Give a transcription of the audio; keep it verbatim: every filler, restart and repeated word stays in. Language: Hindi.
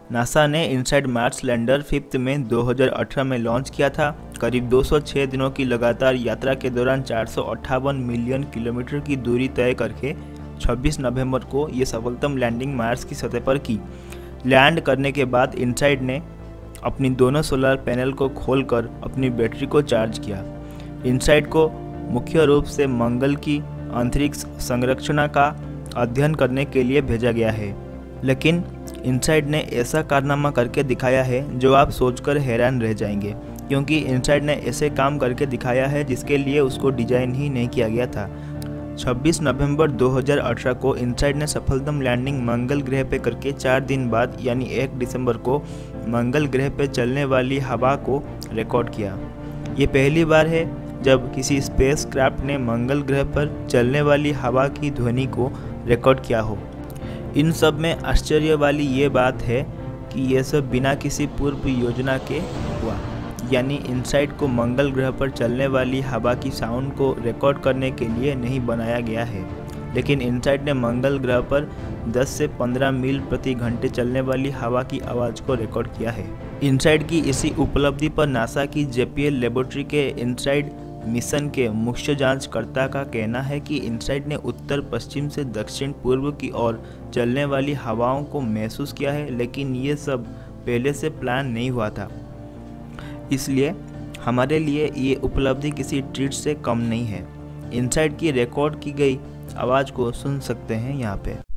नासा ने इनसाइड मार्स लैंडर फिफ्थ में दो हज़ार अठारह में लॉन्च किया था। करीब दो सौ छह दिनों की लगातार यात्रा के दौरान चार सौ अट्ठावन मिलियन किलोमीटर की दूरी तय करके छब्बीस नवंबर को ये सफलतम लैंडिंग मार्स की सतह पर की। लैंड करने के बाद इनसाइड ने अपनी दोनों सोलर पैनल को खोलकर अपनी बैटरी को चार्ज किया। इनसाइड को मुख्य रूप से मंगल की अंतरिक्ष संरचना का अध्ययन करने के लिए भेजा गया है, लेकिन इनसाइड ने ऐसा कारनामा करके दिखाया है जो आप सोचकर हैरान रह जाएंगे, क्योंकि इनसाइड ने ऐसे काम करके दिखाया है जिसके लिए उसको डिजाइन ही नहीं किया गया था। छब्बीस नवंबर दो हज़ार अठारह को इनसाइड ने सफलतम लैंडिंग मंगल ग्रह पे करके चार दिन बाद यानी एक दिसंबर को मंगल ग्रह पे चलने वाली हवा को रिकॉर्ड किया। ये पहली बार है जब किसी स्पेसक्राफ्ट ने मंगल ग्रह पर चलने वाली हवा की ध्वनि को रिकॉर्ड किया हो। इन सब में आश्चर्य वाली ये बात है कि यह सब बिना किसी पूर्व योजना के हुआ, यानी इनसाइड को मंगल ग्रह पर चलने वाली हवा की साउंड को रिकॉर्ड करने के लिए नहीं बनाया गया है, लेकिन इनसाइड ने मंगल ग्रह पर दस से पंद्रह मील प्रति घंटे चलने वाली हवा की आवाज़ को रिकॉर्ड किया है। इनसाइड की इसी उपलब्धि पर नासा की जे पी एल लेबोरेटरी के इनसाइड मिशन के मुख्य जांचकर्ता का कहना है कि इनसाइड ने उत्तर पश्चिम से दक्षिण पूर्व की ओर चलने वाली हवाओं को महसूस किया है, लेकिन ये सब पहले से प्लान नहीं हुआ था। इसलिए हमारे लिए ये उपलब्धि किसी ट्रीट से कम नहीं है। इनसाइड की रिकॉर्ड की गई आवाज़ को सुन सकते हैं यहाँ पे।